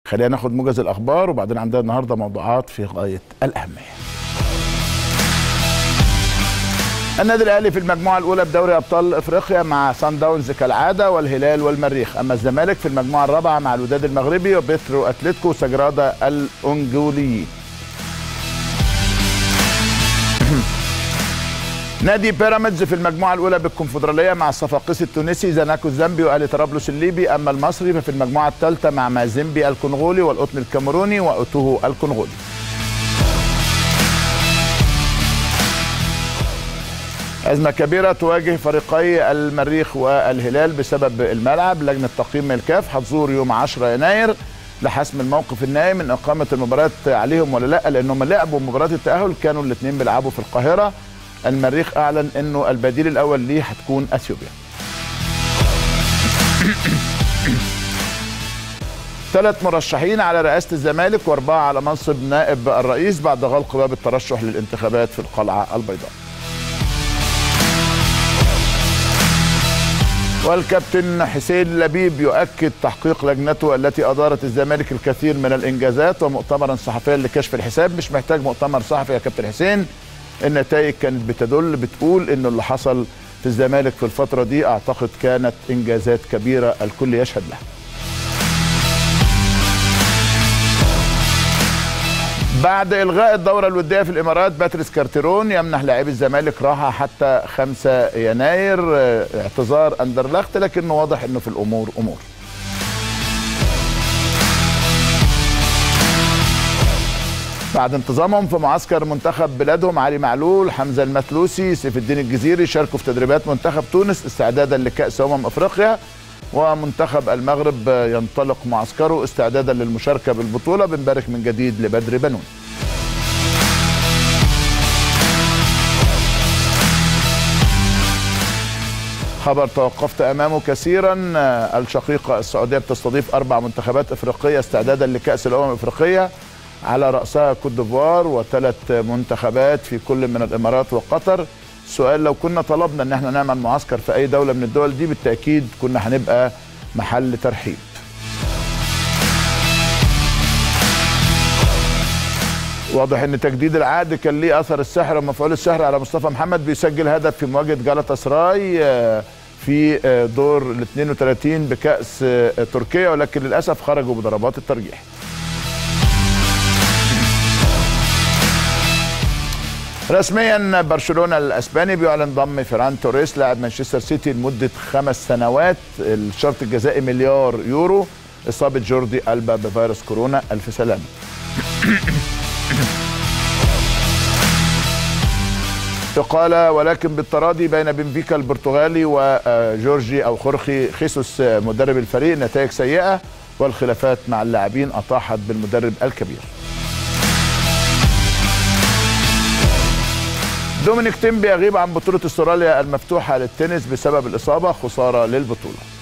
خلينا ناخد موجز الاخبار وبعدين عندنا النهارده موضوعات في غايه الاهميه. النادي الاهلي في المجموعه الاولى بدوري ابطال افريقيا مع سان داونز كالعاده والهلال والمريخ، اما الزمالك في المجموعه الرابعه مع الوداد المغربي وبيترو اتلتيكو وسجرادا الانجولي. نادي بيراميدز في المجموعه الاولى بالكونفدراليه مع الصفاقسي التونسي زناكو الزامبي واهلي طرابلس الليبي، اما المصري ففي المجموعه الثالثه مع مازيمبي الكونغولي والقطن الكاميروني واوتوهو الكونغولي. أزمة كبيرة تواجه فريقي المريخ والهلال بسبب الملعب. لجنة تقييم الكاف هتزور يوم 10 يناير لحسم الموقف النهائي من إقامة المباريات عليهم ولا لا، لأنهم لعبوا مباراة التأهل كانوا الاثنين بيلعبوا في القاهرة. المريخ أعلن أنه البديل الأول ليه هتكون أثيوبيا. 3 مرشحين على رئاسة الزمالك و4 على منصب نائب الرئيس بعد غلق باب الترشح للانتخابات في القلعة البيضاء. والكابتن حسين لبيب يؤكد تحقيق لجنته التي أدارت الزمالك الكثير من الإنجازات ومؤتمرا صحفيا لكشف الحساب. مش محتاج مؤتمر صحفي يا كابتن حسين، النتائج كانت بتقول إنه اللي حصل في الزمالك في الفترة دي أعتقد كانت إنجازات كبيرة الكل يشهد لها. بعد إلغاء الدورة الودية في الإمارات، باتريس كارتيرون يمنح لاعبي الزمالك راحة حتى 5 يناير اعتذار أندرلخت، لكنه واضح أنه في الأمور أمور. بعد انتظامهم في معسكر منتخب بلادهم، علي معلول، حمزة المثلوسي، سيف الدين الجزيري شاركوا في تدريبات منتخب تونس استعدادا لكأس أفريقيا، ومنتخب المغرب ينطلق معسكره استعدادا للمشاركة بالبطولة. بنبارك من جديد لبدر بنون. خبر توقفت أمامه كثيرا، الشقيقة السعودية بتستضيف 4 منتخبات إفريقية استعدادا لكأس الأفريقية على رأسها كوت ديفوار و3 منتخبات في كل من الإمارات وقطر. السؤال، لو كنا طلبنا ان احنا نعمل معسكر في اي دولة من الدول دي بالتأكيد كنا هنبقى محل ترحيب. واضح ان تجديد العقد كان ليه اثر السحر ومفعول السحر على مصطفى محمد، بيسجل هدف في مواجهة جالاتا سراي في دور ال 32 بكأس تركيا، ولكن للأسف خرجوا بضربات الترجيح. رسميا برشلونة الاسباني بيعلن ضم فيران توريس لاعب مانشستر سيتي لمدة 5 سنوات. الشرط الجزائي مليار يورو. اصابة جوردي ألبا بفيروس كورونا، الف سلامة. إقالة ولكن بالتراضي بين بنفيكا البرتغالي وجورجي او خورخي خيسوس مدرب الفريق. نتائج سيئة والخلافات مع اللاعبين اطاحت بالمدرب الكبير. دومينيك تيم بيغيب عن بطولة استراليا المفتوحة للتنس بسبب الإصابة، خسارة للبطولة.